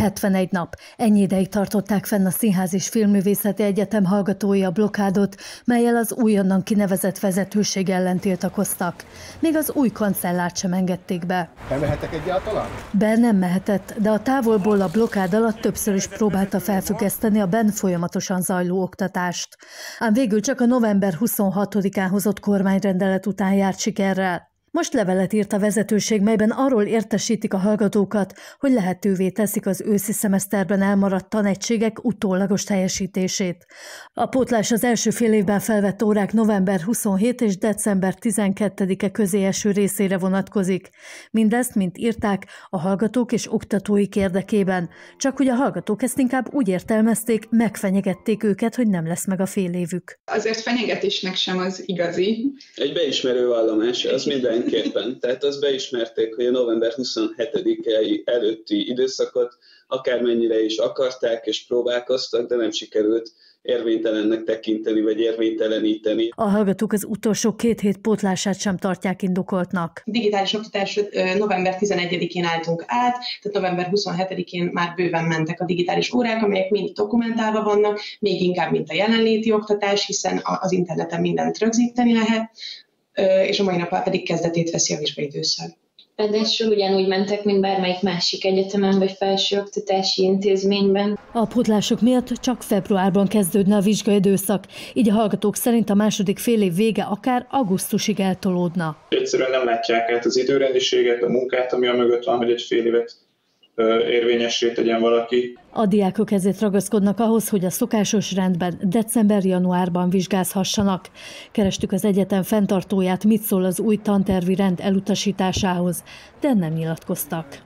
71 nap. Ennyi ideig tartották fenn a Színház és Filmművészeti Egyetem hallgatói a blokádot, mellyel az újonnan kinevezett vezetőség ellen tiltakoztak. Még az új kancellárt sem engedték be. Bemehetek egyáltalán? Be nem mehetett, de a távolból a blokád alatt többször is próbálta felfüggeszteni a benn folyamatosan zajló oktatást. Ám végül csak a november 26-án hozott kormányrendelet után járt sikerrel. Most levelet írt a vezetőség, melyben arról értesítik a hallgatókat, hogy lehetővé teszik az őszi szemeszterben elmaradt tanegységek utólagos teljesítését. A pótlás az első fél évben felvett órák november 27 és december 12-e közé eső részére vonatkozik. Mindezt, mint írták, a hallgatók és oktatóik érdekében. Csak hogy a hallgatók ezt inkább úgy értelmezték, megfenyegették őket, hogy nem lesz meg a fél évük. Azért fenyegetésnek sem az igazi. Egy beismerő vallomás, az mindenképpen. Tehát azt beismerték, hogy a november 27-i előtti időszakot akármennyire is akarták és próbálkoztak, de nem sikerült érvénytelennek tekinteni vagy érvényteleníteni. A hallgatók az utolsó 2 hét pótlását sem tartják indokoltnak. Digitális oktatás november 11-én álltunk át, tehát november 27-én már bőven mentek a digitális órák, amelyek mind dokumentálva vannak, még inkább, mint a jelenléti oktatás, hiszen az interneten mindent rögzíteni lehet, és a mai nap pedig kezdetét veszi a vizsgaidőszak. Ráadásul ugyanúgy mentek, mint bármelyik másik egyetemen vagy felsőoktatási intézményben. A pótlások miatt csak februárban kezdődne a vizsgaidőszak, így a hallgatók szerint a második fél év vége akár augusztusig eltolódna. Egyszerűen nem látják át az időrendiséget, a munkát, ami a mögött van, hogy egy fél évet érvényessé tegyen valaki. A diákok ezért ragaszkodnak ahhoz, hogy a szokásos rendben december-januárban vizsgázhassanak. Kerestük az egyetem fenntartóját, mit szól az új tantervi rend elutasításához, de nem nyilatkoztak.